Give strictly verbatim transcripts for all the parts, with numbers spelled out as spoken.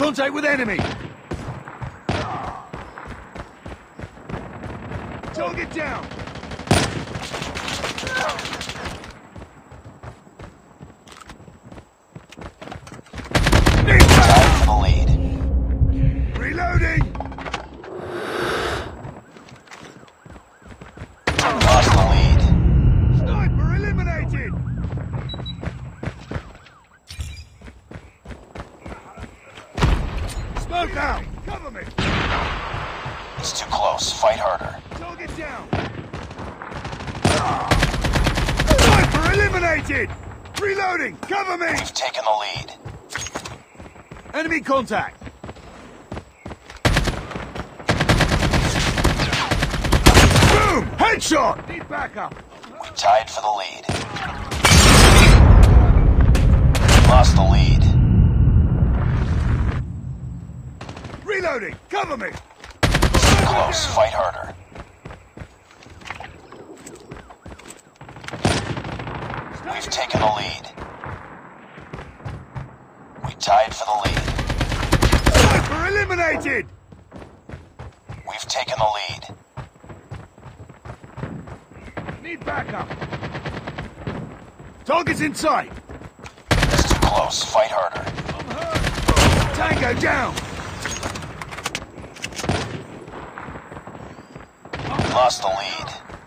Contact with enemy! Target down! Tied for the lead. Reloading! Lost the lead. Sniper eliminated! Smoke out! Cover me! It's too close. Fight harder. Target down! Sniper eliminated! Reloading! Cover me! We've taken the lead. Enemy contact! Boom! Headshot! Need backup! We tied for the lead. Lost the lead. Reloading! Cover me! Too close. Fight harder. We've taken the lead. We tied for the lead. Sniper eliminated! We've taken the lead. Need backup! Target's in sight! It's too close. Fight harder. I'm hurt! Tango down! Lost the lead.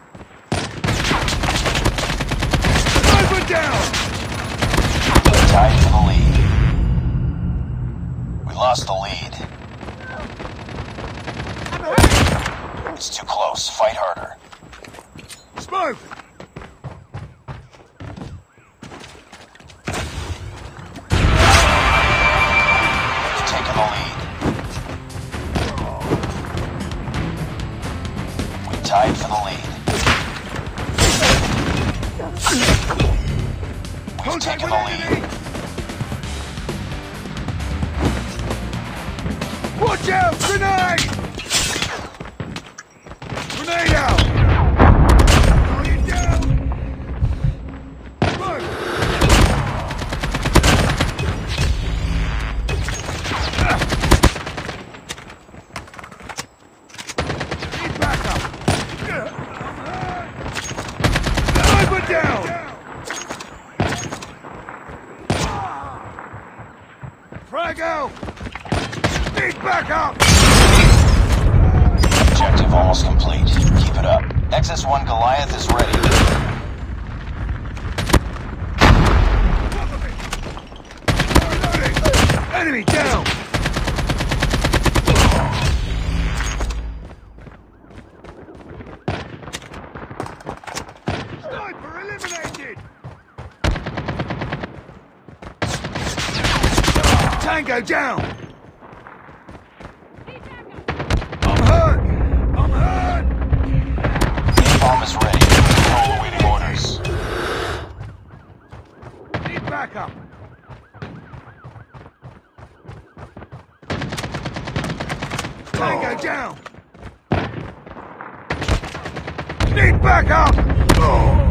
Sniper down! Tied for the lead. We lost the lead. It's too close. Fight harder. Smoke! We've taken the lead. We tied for the lead. We've taken the lead. Watch out! Grenade! Grenade out! Target down! Smoke! Need backup! Sniper down! Frag out! Need backup! Objective almost complete. Keep it up. X S one Goliath is ready. Cover me! Reloading! Enemy down! Sniper eliminated! Tango down! I'm hurt! I'm hurt! Napalm is ready. Control awaiting orders. Need backup! Tango down! Need backup! Oh.